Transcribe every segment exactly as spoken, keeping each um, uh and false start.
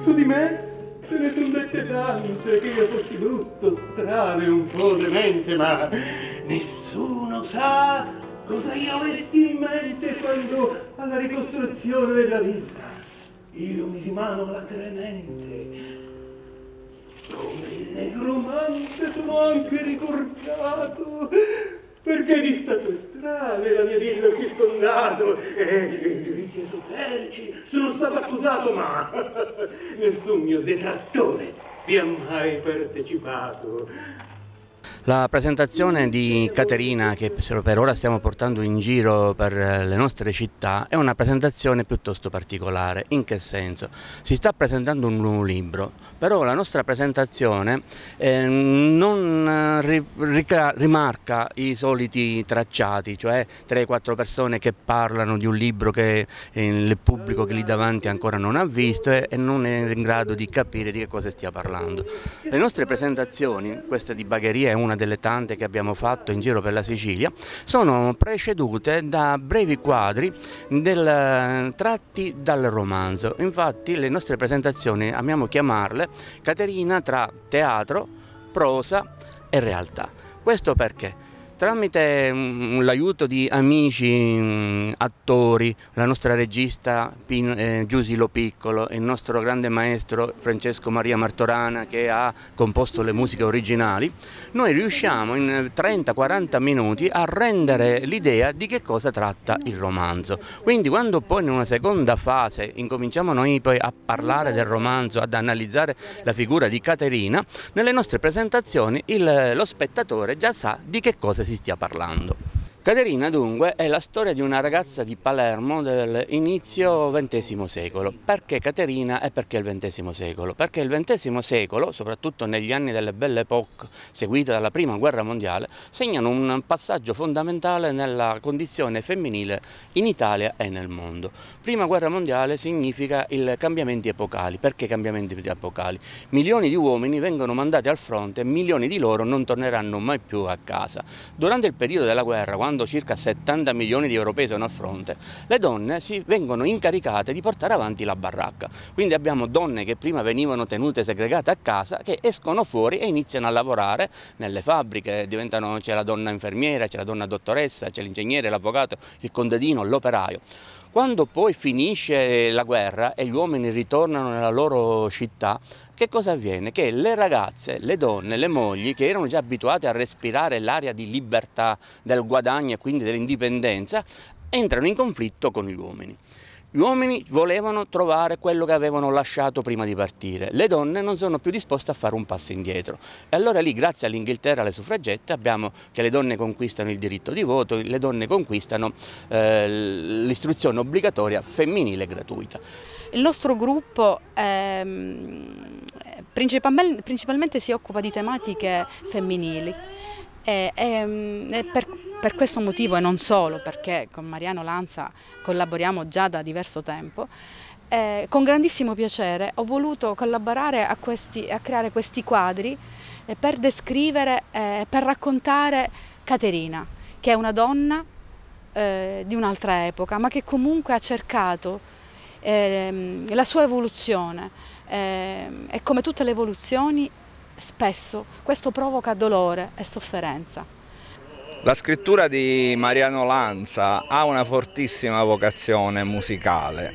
Su di me se ne son dette tante che io fossi brutto, strano e un po' demente, ma nessuno sa cosa io avessi in mente quando alla ricostruzione della vita io misi mano alla Clemente. Come il negromante sono anche ricordato, perché di stato strane la mia villa ho circondato e in diritti esoterici sono stato accusato, ma nessun mio detrattore vi ha mai partecipato. La presentazione di Caterina, che per ora stiamo portando in giro per le nostre città, è una presentazione piuttosto particolare. In che senso? Si sta presentando un nuovo libro, però la nostra presentazione eh, non ri rimarca i soliti tracciati, cioè tre quattro persone che parlano di un libro che eh, il pubblico che lì davanti ancora non ha visto e, e non è in grado di capire di che cosa stia parlando. Le nostre presentazioni, questa di Bagheria è una delle tante che abbiamo fatto in giro per la Sicilia, sono precedute da brevi quadri del, tratti dal romanzo. Infatti le nostre presentazioni amiamo chiamarle Caterina tra teatro, prosa e realtà. Questo perché? Tramite l'aiuto di amici, attori, la nostra regista eh, Giusy Piccolo, il nostro grande maestro Francesco Maria Martorana che ha composto le musiche originali, noi riusciamo in trenta quaranta minuti a rendere l'idea di che cosa tratta il romanzo. Quindi quando poi in una seconda fase incominciamo noi poi a parlare del romanzo, ad analizzare la figura di Caterina, nelle nostre presentazioni il, lo spettatore già sa di che cosa si stia parlando. Caterina dunque è la storia di una ragazza di Palermo dell'inizio ventesimo secolo. Perché Caterina e perché il ventesimo secolo? Perché il ventesimo secolo, soprattutto negli anni delle Belle Époque seguite dalla prima guerra mondiale, segnano un passaggio fondamentale nella condizione femminile in Italia e nel mondo. Prima guerra mondiale significa i cambiamenti epocali. Perché cambiamenti epocali? Milioni di uomini vengono mandati al fronte e milioni di loro non torneranno mai più a casa. Durante il periodo della guerra, quando circa settanta milioni di europei sono al fronte, le donne si vengono incaricate di portare avanti la baracca. Quindi abbiamo donne che prima venivano tenute segregate a casa, che escono fuori e iniziano a lavorare nelle fabbriche, c'è la donna infermiera, c'è la donna dottoressa, c'è l'ingegnere, l'avvocato, il contadino, l'operaio. Quando poi finisce la guerra e gli uomini ritornano nella loro città, che cosa avviene? Che le ragazze, le donne, le mogli, che erano già abituate a respirare l'aria di libertà, del guadagno e quindi dell'indipendenza, entrano in conflitto con gli uomini. Gli uomini volevano trovare quello che avevano lasciato prima di partire, le donne non sono più disposte a fare un passo indietro. E allora lì, grazie all'Inghilterra, alle suffragette, abbiamo che le donne conquistano il diritto di voto, le donne conquistano eh, l'istruzione obbligatoria femminile gratuita. Il nostro gruppo ehm, principalmente, principalmente si occupa di tematiche femminili e, e, e per Per questo motivo e non solo, perché con Mariano Lanza collaboriamo già da diverso tempo, eh, con grandissimo piacere ho voluto collaborare a, questi, a creare questi quadri eh, per descrivere, eh, per raccontare Caterina, che è una donna eh, di un'altra epoca, ma che comunque ha cercato eh, la sua evoluzione eh, e come tutte le evoluzioni spesso questo provoca dolore e sofferenza. La scrittura di Mariano Lanza ha una fortissima vocazione musicale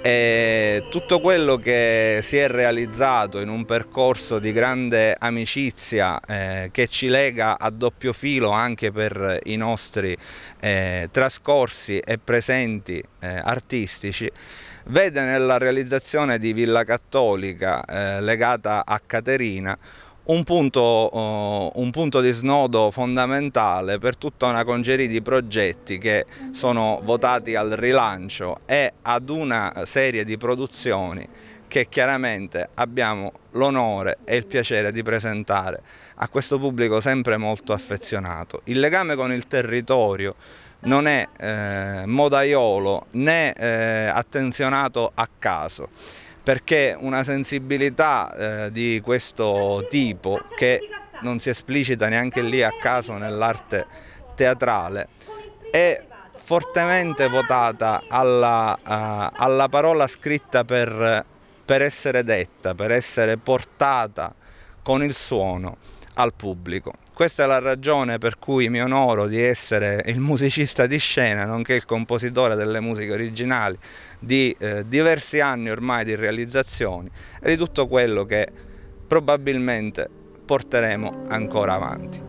e tutto quello che si è realizzato in un percorso di grande amicizia eh, che ci lega a doppio filo anche per i nostri eh, trascorsi e presenti eh, artistici, vede nella realizzazione di Villa Cattolica eh, legata a Caterina Un punto, uh, un punto di snodo fondamentale per tutta una congerie di progetti che sono votati al rilancio e ad una serie di produzioni che chiaramente abbiamo l'onore e il piacere di presentare a questo pubblico sempre molto affezionato. Il legame con il territorio non è eh, modaiolo né eh, attenzionato a caso, perché una sensibilità eh, di questo tipo, che non si esplicita neanche lì a caso nell'arte teatrale, è fortemente votata alla, uh, alla parola scritta per per essere detta, per essere portata con il suono al pubblico. Questa è la ragione per cui mi onoro di essere il musicista di scena, nonché il compositore delle musiche originali di eh, diversi anni ormai di realizzazioni e di tutto quello che probabilmente porteremo ancora avanti.